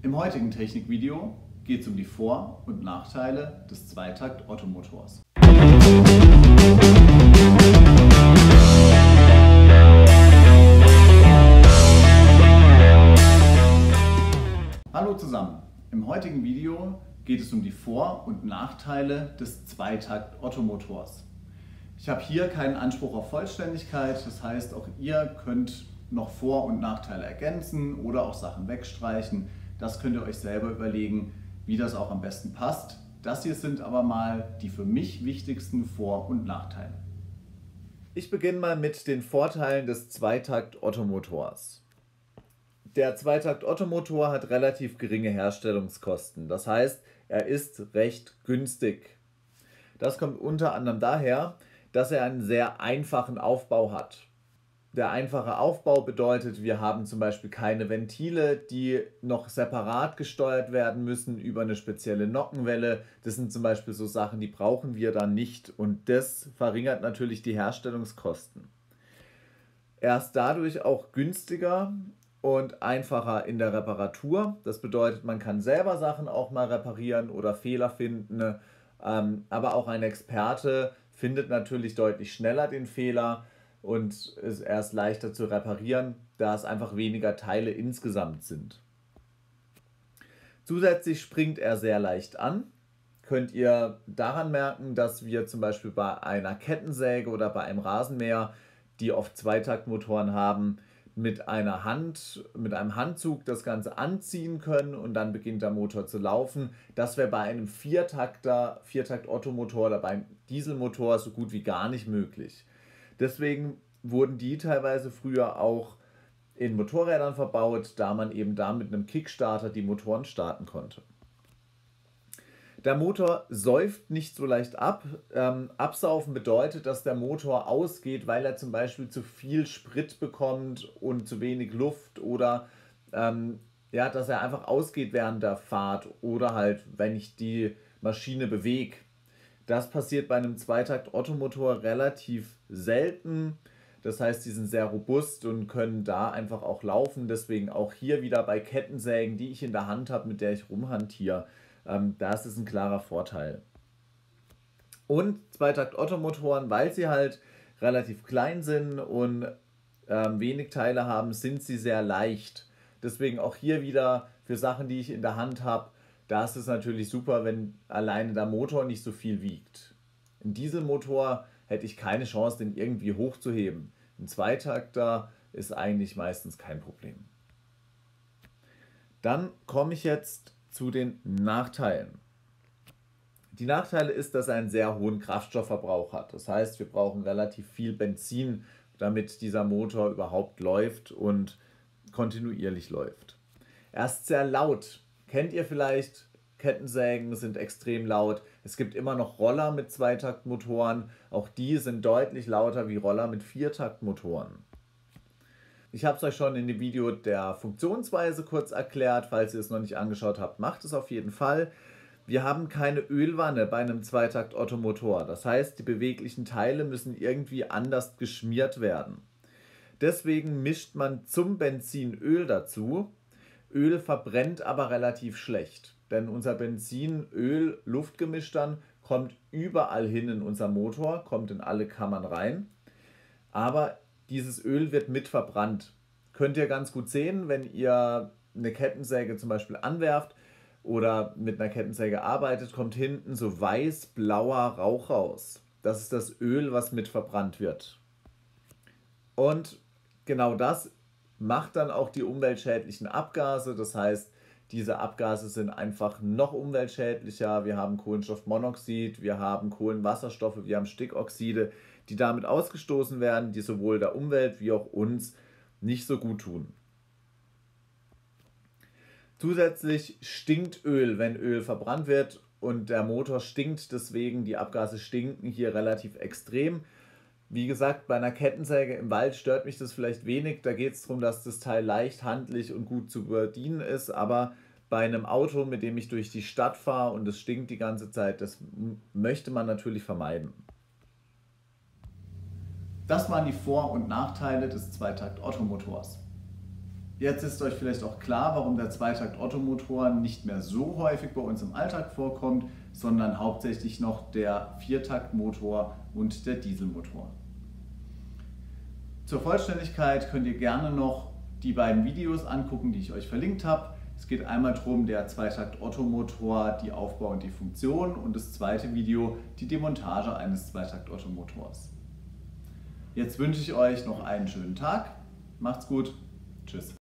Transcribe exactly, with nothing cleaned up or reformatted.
Im heutigen Technikvideo geht es um die Vor- und Nachteile des Zweitakt-Ottomotors. Hallo zusammen, im heutigen Video geht es um die Vor- und Nachteile des Zweitakt-Ottomotors. Ich habe hier keinen Anspruch auf Vollständigkeit, das heißt auch ihr könnt noch Vor- und Nachteile ergänzen oder auch Sachen wegstreichen. Das könnt ihr euch selber überlegen, wie das auch am besten passt. Das hier sind aber mal die für mich wichtigsten Vor- und Nachteile. Ich beginne mal mit den Vorteilen des Zweitakt-Ottomotors. Der Zweitakt-Ottomotor hat relativ geringe Herstellungskosten, das heißt, er ist recht günstig. Das kommt unter anderem daher, dass er einen sehr einfachen Aufbau hat. Der einfache Aufbau bedeutet, wir haben zum Beispiel keine Ventile, die noch separat gesteuert werden müssen über eine spezielle Nockenwelle. Das sind zum Beispiel so Sachen, die brauchen wir dann nicht und das verringert natürlich die Herstellungskosten. Er ist dadurch auch günstiger und einfacher in der Reparatur. Das bedeutet, man kann selber Sachen auch mal reparieren oder Fehler finden, ähm, aber auch ein Experte findet natürlich deutlich schneller den Fehler und ist erst leichter zu reparieren, da es einfach weniger Teile insgesamt sind. Zusätzlich springt er sehr leicht an. Könnt ihr daran merken, dass wir zum Beispiel bei einer Kettensäge oder bei einem Rasenmäher, die oft Zweitaktmotoren haben, mit einer Hand, mit einem Handzug das Ganze anziehen können und dann beginnt der Motor zu laufen. Das wäre bei einem Viertakter, Viertakt-Ottomotor oder beim Dieselmotor so gut wie gar nicht möglich. Deswegen wurden die teilweise früher auch in Motorrädern verbaut, da man eben da mit einem Kickstarter die Motoren starten konnte. Der Motor säuft nicht so leicht ab. Ähm, absaufen bedeutet, dass der Motor ausgeht, weil er zum Beispiel zu viel Sprit bekommt und zu wenig Luft oder ähm, ja, dass er einfach ausgeht während der Fahrt oder halt, wenn ich die Maschine bewege. Das passiert bei einem Zweitakt-Ottomotor relativ selten. Das heißt, die sind sehr robust und können da einfach auch laufen. Deswegen auch hier wieder bei Kettensägen, die ich in der Hand habe, mit der ich rumhantiere. Ähm, das ist ein klarer Vorteil. Und Zweitakt-Ottomotoren, weil sie halt relativ klein sind und ähm, wenig Teile haben, sind sie sehr leicht. Deswegen auch hier wieder für Sachen, die ich in der Hand habe, da ist es natürlich super, wenn alleine der Motor nicht so viel wiegt. Ein Dieselmotor hätte ich keine Chance, den irgendwie hochzuheben. Ein Zweitakter ist eigentlich meistens kein Problem. Dann komme ich jetzt zu den Nachteilen. Die Nachteile ist, dass er einen sehr hohen Kraftstoffverbrauch hat. Das heißt, wir brauchen relativ viel Benzin, damit dieser Motor überhaupt läuft und kontinuierlich läuft. Er ist sehr laut. Kennt ihr vielleicht? Kettensägen sind extrem laut. Es gibt immer noch Roller mit Zweitaktmotoren. Auch die sind deutlich lauter wie Roller mit Viertaktmotoren. Ich habe es euch schon in dem Video der Funktionsweise kurz erklärt. Falls ihr es noch nicht angeschaut habt, macht es auf jeden Fall. Wir haben keine Ölwanne bei einem Zweitakt-Ottomotor. Das heißt, die beweglichen Teile müssen irgendwie anders geschmiert werden. Deswegen mischt man zum Benzin Öl dazu. Öl verbrennt aber relativ schlecht, denn unser Benzin, Öl, Luftgemisch dann kommt überall hin in unser Motor, kommt in alle Kammern rein, aber dieses Öl wird mit verbrannt. Könnt ihr ganz gut sehen, wenn ihr eine Kettensäge zum Beispiel anwerft oder mit einer Kettensäge arbeitet, kommt hinten so weiß-blauer Rauch raus. Das ist das Öl, was mit verbrannt wird. Und genau das macht dann auch die umweltschädlichen Abgase. Das heißt, diese Abgase sind einfach noch umweltschädlicher. Wir haben Kohlenstoffmonoxid, wir haben Kohlenwasserstoffe, wir haben Stickoxide, die damit ausgestoßen werden, die sowohl der Umwelt wie auch uns nicht so gut tun. Zusätzlich stinkt Öl, wenn Öl verbrannt wird und der Motor stinkt, deswegen die Abgase stinken hier relativ extrem. Wie gesagt, bei einer Kettensäge im Wald stört mich das vielleicht wenig. Da geht es darum, dass das Teil leicht, handlich und gut zu bedienen ist. Aber bei einem Auto, mit dem ich durch die Stadt fahre und es stinkt die ganze Zeit, das möchte man natürlich vermeiden. Das waren die Vor- und Nachteile des Zweitakt-Ottomotors. Jetzt ist euch vielleicht auch klar, warum der Zweitakt-Ottomotor nicht mehr so häufig bei uns im Alltag vorkommt, sondern hauptsächlich noch der Viertaktmotor und der Dieselmotor. Zur Vollständigkeit könnt ihr gerne noch die beiden Videos angucken, die ich euch verlinkt habe. Es geht einmal darum, der Zweitakt-Ottomotor, die Aufbau und die Funktion, und das zweite Video, die Demontage eines Zweitakt-Ottomotors. Jetzt wünsche ich euch noch einen schönen Tag. Macht's gut. Tschüss.